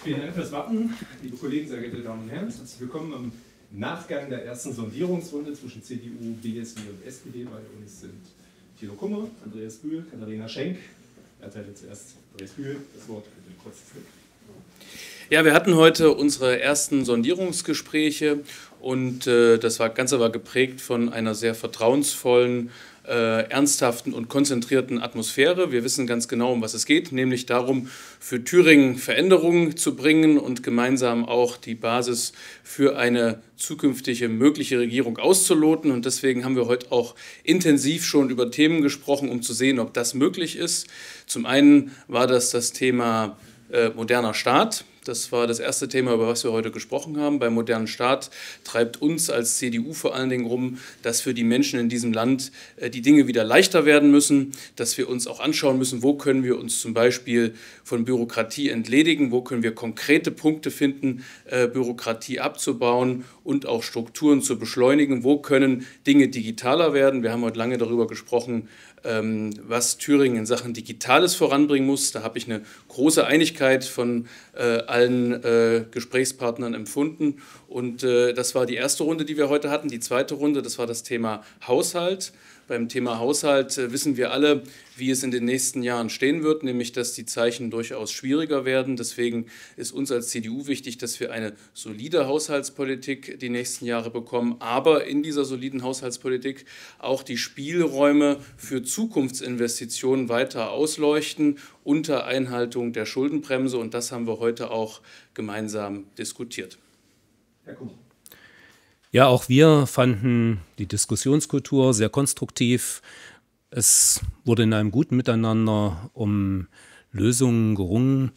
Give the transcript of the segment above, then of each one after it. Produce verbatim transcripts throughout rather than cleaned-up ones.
Vielen Dank fürs Warten, liebe Kollegen, sehr geehrte Damen und Herren. Herzlich willkommen im Nachgang der ersten Sondierungsrunde zwischen C D U, B S W und S P D. Bei uns sind Thilo Kummer, Andreas Bühl, Katharina Schenk. Er erteilt zuerst Andreas Bühl das Wort für den Kurzschnitt. Ja, wir hatten heute unsere ersten Sondierungsgespräche und äh, das war, Ganze war geprägt von einer sehr vertrauensvollen, äh, ernsthaften und konzentrierten Atmosphäre. Wir wissen ganz genau, um was es geht, nämlich darum, für Thüringen Veränderungen zu bringen und gemeinsam auch die Basis für eine zukünftige mögliche Regierung auszuloten. Und deswegen haben wir heute auch intensiv schon über Themen gesprochen, um zu sehen, ob das möglich ist. Zum einen war das das Thema äh, moderner Staat. Das war das erste Thema, über was wir heute gesprochen haben. Beim modernen Staat treibt uns als C D U vor allen Dingen rum, dass für die Menschen in diesem Land die Dinge wieder leichter werden müssen, dass wir uns auch anschauen müssen, wo können wir uns zum Beispiel von Bürokratie entledigen, wo können wir konkrete Punkte finden, Bürokratie abzubauen und auch Strukturen zu beschleunigen, wo können Dinge digitaler werden. Wir haben heute lange darüber gesprochen, was Thüringen in Sachen Digitales voranbringen muss. Da habe ich eine große Einigkeit von äh, allen äh, Gesprächspartnern empfunden. Und äh, das war die erste Runde, die wir heute hatten. Die zweite Runde, das war das Thema Haushalt. Beim Thema Haushalt äh, wissen wir alle, wie es in den nächsten Jahren stehen wird, nämlich dass die Zeichen durchaus schwieriger werden. Deswegen ist uns als C D U wichtig, dass wir eine solide Haushaltspolitik die nächsten Jahre bekommen, aber in dieser soliden Haushaltspolitik auch die Spielräume für Zukunftsinvestitionen weiter ausleuchten unter Einhaltung der Schuldenbremse. Und das haben wir heute auch gemeinsam diskutiert. Herr Kummer. Ja, auch wir fanden die Diskussionskultur sehr konstruktiv. Es wurde in einem guten Miteinander um Lösungen gerungen.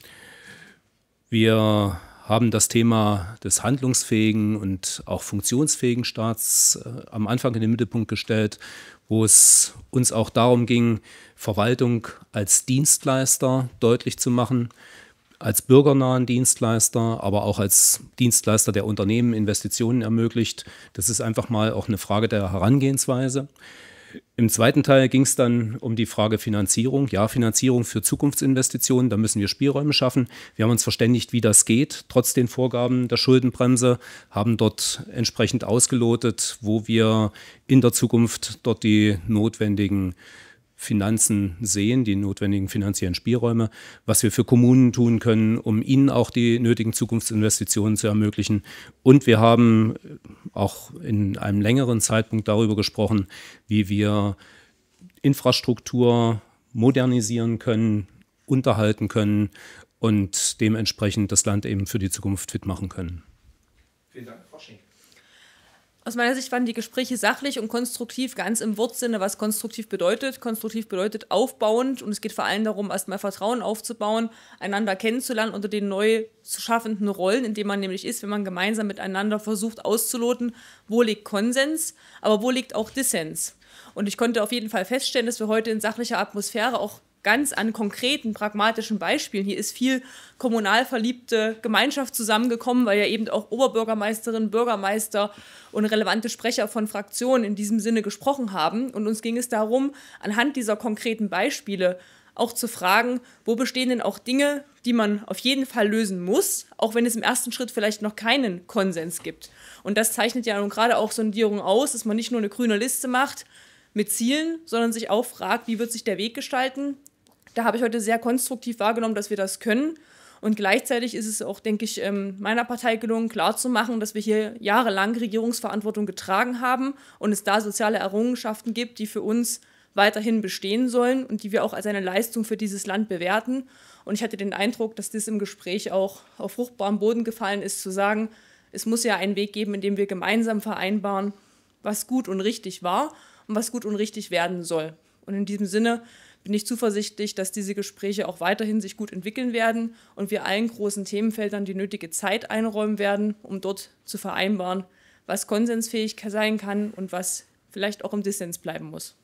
Wir haben das Thema des handlungsfähigen und auch funktionsfähigen Staats äh, am Anfang in den Mittelpunkt gestellt, wo es uns auch darum ging, Verwaltung als Dienstleister deutlich zu machen, als bürgernahen Dienstleister, aber auch als Dienstleister, der Unternehmen Investitionen ermöglicht. Das ist einfach mal auch eine Frage der Herangehensweise. Im zweiten Teil ging es dann um die Frage Finanzierung. Ja, Finanzierung für Zukunftsinvestitionen, da müssen wir Spielräume schaffen. Wir haben uns verständigt, wie das geht, trotz den Vorgaben der Schuldenbremse, haben dort entsprechend ausgelotet, wo wir in der Zukunft dort die notwendigen Finanzen sehen, die notwendigen finanziellen Spielräume, was wir für Kommunen tun können, um ihnen auch die nötigen Zukunftsinvestitionen zu ermöglichen. Und wir haben auch in einem längeren Zeitpunkt darüber gesprochen, wie wir Infrastruktur modernisieren können, unterhalten können und dementsprechend das Land eben für die Zukunft fit machen können. Vielen Dank, Frau Schenk. Aus meiner Sicht waren die Gespräche sachlich und konstruktiv, ganz im Wortsinne, was konstruktiv bedeutet. Konstruktiv bedeutet aufbauend und es geht vor allem darum, erstmal Vertrauen aufzubauen, einander kennenzulernen unter den neu zu schaffenden Rollen, in denen man nämlich ist, wenn man gemeinsam miteinander versucht auszuloten, wo liegt Konsens, aber wo liegt auch Dissens. Und ich konnte auf jeden Fall feststellen, dass wir heute in sachlicher Atmosphäre auch ganz an konkreten, pragmatischen Beispielen. Hier ist viel kommunal verliebte Gemeinschaft zusammengekommen, weil ja eben auch Oberbürgermeisterinnen, Bürgermeister und relevante Sprecher von Fraktionen in diesem Sinne gesprochen haben. Und uns ging es darum, anhand dieser konkreten Beispiele auch zu fragen, wo bestehen denn auch Dinge, die man auf jeden Fall lösen muss, auch wenn es im ersten Schritt vielleicht noch keinen Konsens gibt. Und das zeichnet ja nun gerade auch Sondierung aus, dass man nicht nur eine grüne Liste macht mit Zielen, sondern sich auch fragt, wie wird sich der Weg gestalten. Da habe ich heute sehr konstruktiv wahrgenommen, dass wir das können. Und gleichzeitig ist es auch, denke ich, meiner Partei gelungen, klarzumachen, dass wir hier jahrelang Regierungsverantwortung getragen haben und es da soziale Errungenschaften gibt, die für uns weiterhin bestehen sollen und die wir auch als eine Leistung für dieses Land bewerten. Und ich hatte den Eindruck, dass das im Gespräch auch auf fruchtbarem Boden gefallen ist, zu sagen, es muss ja einen Weg geben, in dem wir gemeinsam vereinbaren, was gut und richtig war und was gut und richtig werden soll. Und in diesem Sinne bin ich zuversichtlich, dass diese Gespräche auch weiterhin sich gut entwickeln werden und wir allen großen Themenfeldern die nötige Zeit einräumen werden, um dort zu vereinbaren, was konsensfähig sein kann und was vielleicht auch im Dissens bleiben muss.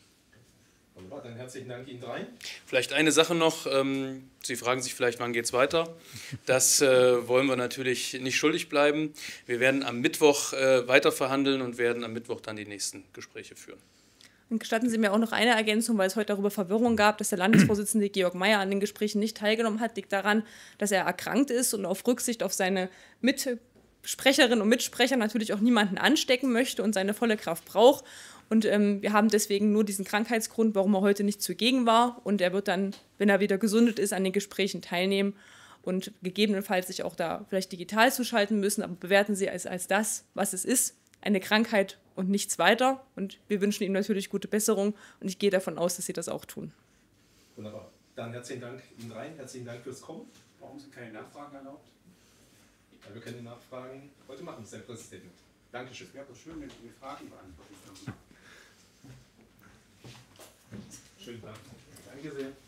Wunderbar, dann herzlichen Dank Ihnen dreien. Vielleicht eine Sache noch. Ähm, Sie fragen sich vielleicht, wann geht es weiter? Das äh, wollen wir natürlich nicht schuldig bleiben. Wir werden am Mittwoch äh, weiter verhandeln und werden am Mittwoch dann die nächsten Gespräche führen. Und gestatten Sie mir auch noch eine Ergänzung, weil es heute darüber Verwirrung gab, dass der Landesvorsitzende Georg Mayer an den Gesprächen nicht teilgenommen hat, liegt daran, dass er erkrankt ist und auf Rücksicht auf seine Mitsprecherinnen und Mitsprecher natürlich auch niemanden anstecken möchte und seine volle Kraft braucht. Und ähm, wir haben deswegen nur diesen Krankheitsgrund, warum er heute nicht zugegen war. Und er wird dann, wenn er wieder gesundet ist, an den Gesprächen teilnehmen und gegebenenfalls sich auch da vielleicht digital zuschalten müssen. Aber bewerten Sie es als das, was es ist, eine Krankheit und nichts weiter. Und wir wünschen Ihnen natürlich gute Besserung und ich gehe davon aus, dass Sie das auch tun. Wunderbar. Dann herzlichen Dank Ihnen dreien, herzlichen Dank fürs Kommen. Warum sind keine Nachfragen erlaubt? Ja, wir können die Nachfragen heute machen, sein Präsident. Dankeschön. Es wäre doch schön, wenn Sie die Fragen beantworten würden. Schönen Dank. Danke sehr.